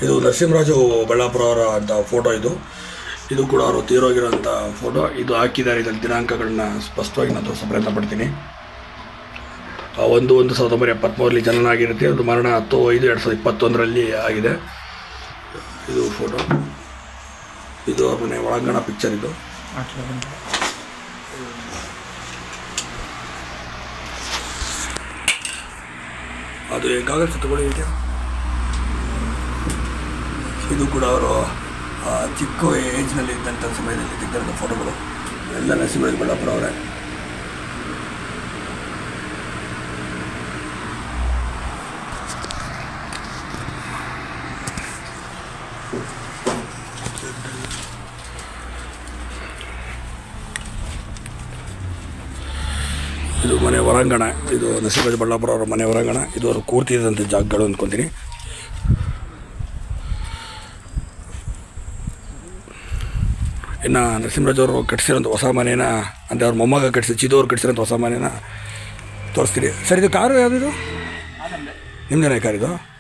ಇದು ನರಸಿಂಹರಾಜು ಬಳ್ಳಾಪುರ ಅವರ ಅಂತ ಫೋಟೋ ಇದು ಕೂಡ ಅವರು ತೀರೋಗಿರೋಂಥ ಫೋಟೋ. ಇದು ಹಾಕಿದ್ದಾರೆ, ಇದರಲ್ಲಿ ದಿನಾಂಕಗಳನ್ನ ಸ್ಪಷ್ಟವಾಗಿ ನಾನು ತೋರಿಸೋ ಪ್ರಯತ್ನ ಪಡ್ತೀನಿ. 1/1/1973 ಜನನ ಆಗಿರುತ್ತೆ. ಅದು ಮರಣ 10/5/2021 ಆಗಿದೆ. ಇದು ಫೋಟೋ, ಇದು ಅವ್ರ ಮನೆ ಒಳಾಂಗಣ ಪಿಕ್ಚರ್. ಇದು ಅದು ಗಾಗಲ್ಸ್ ತಗೊಳ್ಳಿ. ಇದು ಕೂಡ ಅವರು ಚಿಕ್ಕ ಏಜ್ನಲ್ಲಿ ಇದ್ದಂಥ ಸಮಯದಲ್ಲಿ ತೆಗೆದಂಥ ಫೋಟೋಗಳು ಎಲ್ಲ ನರಸಿಂಹರಾಜ ಬಳ್ಳಾಪುರ ಅವರೇ. ಇದು ಮನೆ ಹೊರಾಂಗಣ, ಇದು ನರಸಿಂಹರಾಜ ಬಳ್ಳಾಪುರ ಅವರ ಮನೆ ಹೊರಾಂಗಣ. ಇದು ಅವರು ಕೂರ್ತಿದ್ದಂಥ ಜಾಗಗಳು ಅಂದ್ಕೊತೀನಿ. ಇನ್ನು ನರಸಿಂಹರಾಜ್ ಅವರು ಕಟ್ಟಿಸಿರೋಂಥ ಹೊಸ ಮನೇನ ಅಂದರೆ ಅವ್ರ ಮೊಮ್ಮಗ ಚಿದವ್ರು ಕಟ್ಟಿಸಿರೋಂಥ ಹೊಸ ಮನೇನ ತೋರಿಸ್ತೀರಿ. ಸರ್, ಇದು ಕಾರು ಯಾವುದಿದು? ನಿಮ್ಮದೇನೇ ಕಾರ್ ಇದು?